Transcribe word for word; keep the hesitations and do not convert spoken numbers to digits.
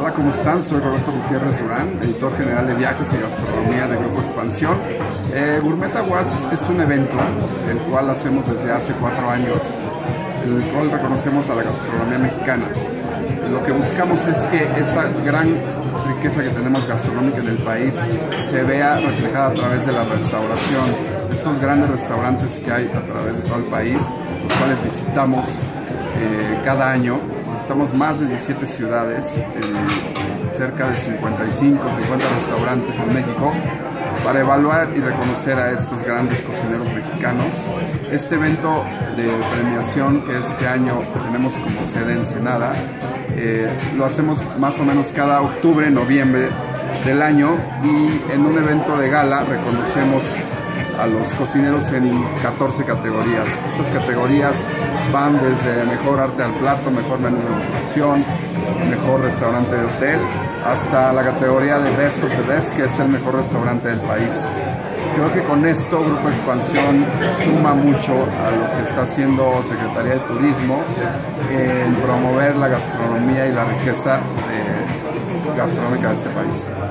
Hola, ¿cómo están? Soy Roberto Gutiérrez Durán, editor general de viajes y gastronomía de Grupo Expansión. Eh, Gourmet Aguas es un evento el cual hacemos desde hace cuatro años, en el cual reconocemos a la gastronomía mexicana. Lo que buscamos es que esta gran riqueza que tenemos gastronómica en el país se vea reflejada a través de la restauración, estos grandes restaurantes que hay a través de todo el país, los cuales visitamos eh, cada año. Visitamos más de diecisiete ciudades, en cerca de cincuenta y cinco, cincuenta restaurantes en México, para evaluar y reconocer a estos grandes cocineros mexicanos. Este evento de premiación, que este año tenemos como sede en Ensenada, eh, lo hacemos más o menos cada octubre, noviembre del año, y en un evento de gala reconocemos a los cocineros en catorce categorías. Estas categorías van desde mejor arte al plato, mejor menú de degustación, mejor restaurante de hotel, hasta la categoría de Best of the Best, que es el mejor restaurante del país. Creo que con esto Grupo Expansión suma mucho a lo que está haciendo Secretaría de Turismo en promover la gastronomía y la riqueza de, gastronómica de este país.